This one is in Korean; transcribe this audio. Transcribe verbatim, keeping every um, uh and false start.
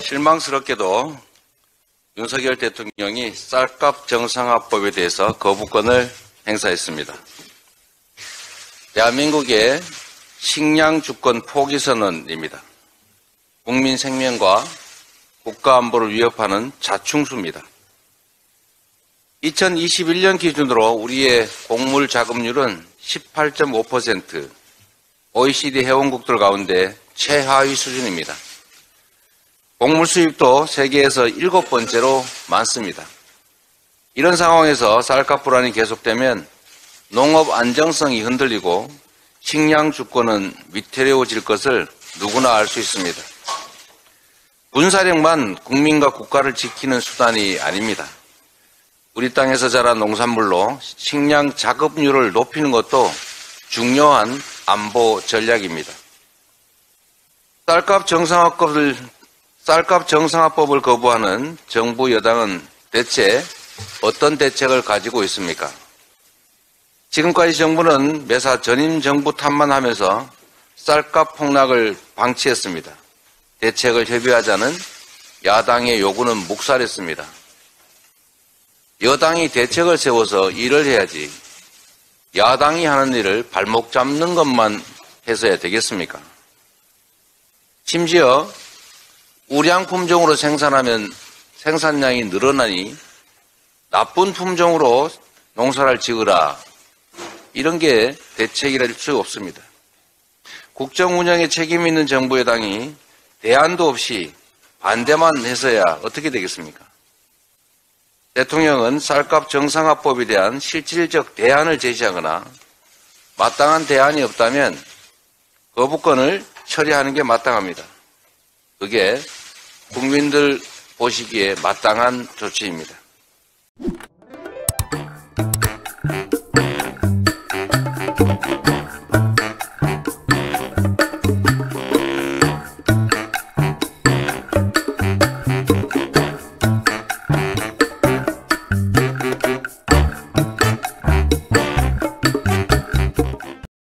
실망스럽게도 윤석열 대통령이 쌀값 정상화법에 대해서 거부권을 행사했습니다. 대한민국의 식량 주권 포기 선언입니다. 국민 생명과 국가 안보를 위협하는 자충수입니다. 이천이십일 년 기준으로 우리의 곡물 자급률은 십팔 점 오 퍼센트, 오이시디 회원국들 가운데 최하위 수준입니다. 곡물 수입도 세계에서 일곱 번째로 많습니다. 이런 상황에서 쌀값 불안이 계속되면 농업 안정성이 흔들리고 식량 주권은 위태로워질 것을 누구나 알 수 있습니다. 군사력만 국민과 국가를 지키는 수단이 아닙니다. 우리 땅에서 자란 농산물로 식량 자급률을 높이는 것도 중요한 안보 전략입니다. 쌀값 정상화법을, 쌀값 정상화법을 거부하는 정부 여당은 대체 어떤 대책을 가지고 있습니까? 지금까지 정부는 매사 전임 정부 탓만 하면서 쌀값 폭락을 방치했습니다. 대책을 협의하자는 야당의 요구는 묵살했습니다. 여당이 대책을 세워서 일을 해야지 야당이 하는 일을 발목 잡는 것만 해서야 되겠습니까? 심지어 우량 품종으로 생산하면 생산량이 늘어나니 나쁜 품종으로 농사를 지으라, 이런 게 대책이랄 수 없습니다. 국정 운영에 책임 있는 정부 여당이 대안도 없이 반대만 해서야 어떻게 되겠습니까? 대통령은 쌀값 정상화법에 대한 실질적 대안을 제시하거나 마땅한 대안이 없다면 거부권을 처리하는 게 마땅합니다. 그게 국민들 보시기에 마땅한 조치입니다.